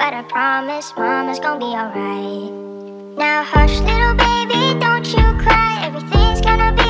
but I promise mama's gonna be alright. Now hush little baby, don't you cry, everything's gonna be